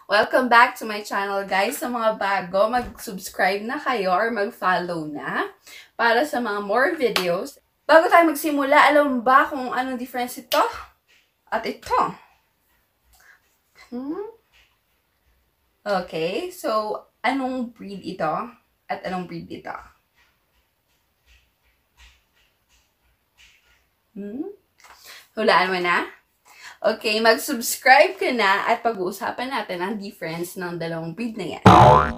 Welcome back to my channel, guys. Sa mga bago, mag-subscribe na kayo or mag-follow na para sa mga more videos. Bago tayo magsimula, alam mo ba kung anong difference ito at ito? Okay, so anong breed ito at anong breed ito? Hulaan mo na? Okay, mag-subscribe ka na at pag-uusapan natin ang difference ng dalawang breed na yan.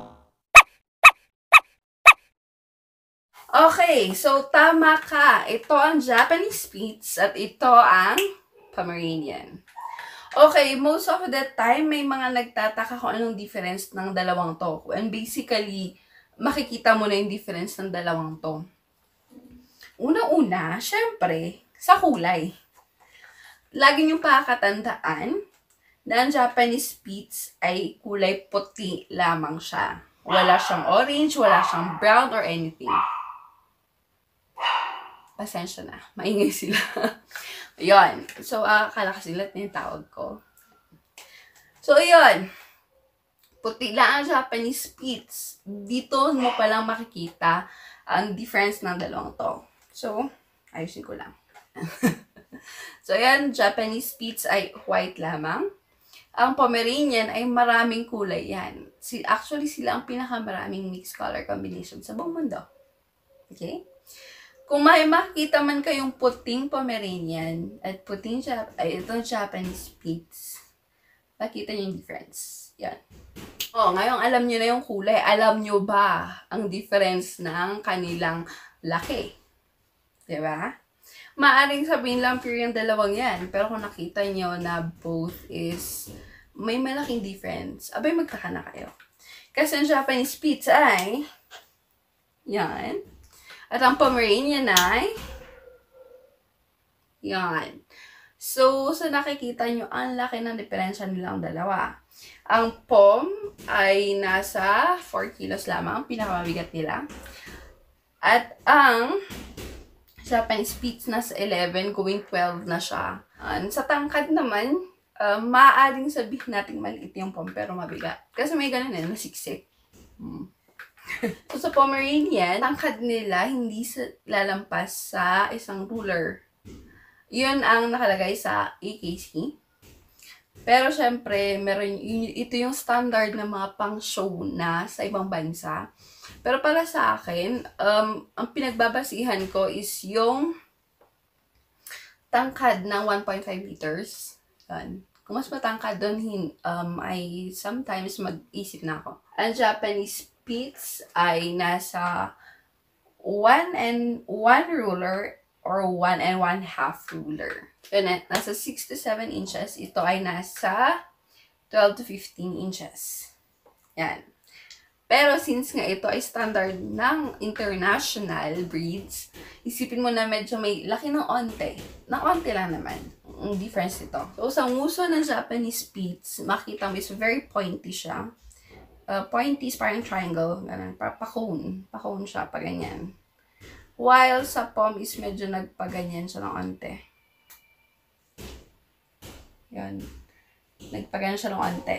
Okay, so tama ka. Ito ang Japanese Spitz at ito ang Pomeranian. Okay, most of the time may mga nagtataka kung anong difference ng dalawang to. And basically, makikita mo na yung difference ng dalawang to. Una-una, syempre, sa kulay. Lagi niyong pakakatandaan na ang Japanese Spitz ay kulay puti lamang siya. Wala siyang orange, wala siyang brown or anything. Pasensya na. Maingay sila. Ayun. So, akala kasi lahat na yung tawag ko. So, ayun. Puti lang ang Japanese Spitz. Dito mo palang makikita ang difference ng dalawang to. So, ayusin ko lang. So, ayan, Japanese Spitz ay white lamang. Ang Pomeranian ay maraming kulay yan. Actually, sila ang pinakamaraming mixed color combination sa buong mundo. Okay? Kung may makita man kayong puting Pomeranian at puting itong Japanese Spitz, makita niyo yung difference. Yan. Oh, ngayong alam niyo na yung kulay. Alam niyo ba ang difference ng kanilang laki? Diba? Maaring sabihin lang pure yung dalawang yan. Pero kung nakita niyo na both is may malaking difference, abay magtaka na kayo. Kasi ang Japanese Spitz ay yan. At ang Pomeranian ay yan. So, nakikita nyo, ang laki ng diferensya nilang dalawa. Ang Pom ay nasa 4 kilos lamang, pinakamabigat nila. At ang Japanese Spitz nasa 11, going 12 na siya. Sa tangkad naman, maaaring sabihin natin maliit yung Pom, pero mabigat. Kasi may ganun nasiksik. So, sa Pomeranian, tangkad nila hindi lalampas sa isang ruler. Yun ang nakalagay sa AKC. Pero, syempre, ito yung standard ng mga pang-show na sa ibang bansa. Pero para sa akin, ang pinagbabasihan ko is yung tangkad ng 1.5 liters. Yan. Kung mas matangkad doon, ay sometimes mag-isip na ako. Ang Japanese Spitz ay nasa 1 ruler or 1 1/2 ruler. Yun, nasa 6 to 7 inches. Ito ay nasa 12 to 15 inches. Yan. Pero since nga ito ay standard ng international breeds, isipin mo na medyo may laki ng onte. Ng onte lang naman. Ang difference ito. So, sa nguso ng Japanese Spitz, makita mo is very pointy siya. Pointy is parang triangle. Ganun, pa-cone. Pa-cone siya, pa ganyan. While sa Pom is medyo nagpaganyan siya ng onte. Yan. Nagpaganyan siya ng onte.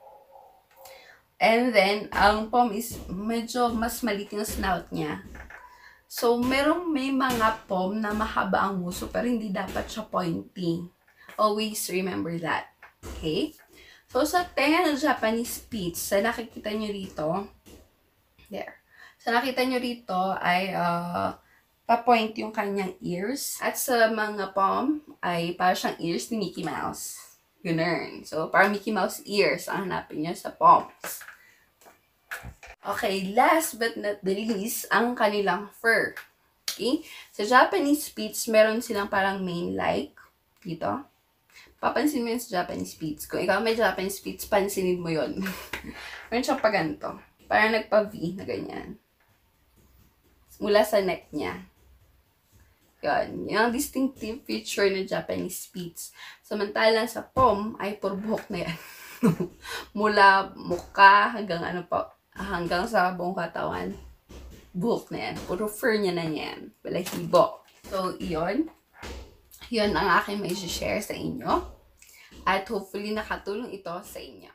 And then, ang Pom is medyo mas maliit yung snout niya. So, may mga Pom na mahaba ang nguso pero hindi dapat siya pointy. Always remember that. Okay? So, sa tenga ng Japanese Spitz, sa nakikita nyo rito, there. Sa nakita nyo rito ay pa-point yung kanyang ears. At sa mga Pom ay para siyang ears ni Mickey Mouse. Ganun. So, para Mickey Mouse ears ang hanapin nyo sa Poms. Okay, last but not the least, ang kanilang fur. Okay? Sa Japanese Spitz, meron silang parang mane-like dito. Papansin mo yun sa Japanese Spitz. Kung ikaw may Japanese Spitz, pansinin mo yun. Meron siyang pa ganito. Parang nagpa-V na ganyan. Mula sa neck niya. Yan. Yung distinctive feature ng Japanese Spitz. Samantalang sa Pom, ay puro buhok na yan. Mula mukha hanggang sa buong katawan. Buhok na yan. Puro fur niya na yan. Balahibo. So, iyon. Yun ang aking may share sa inyo. At hopefully nakatulong ito sa inyo.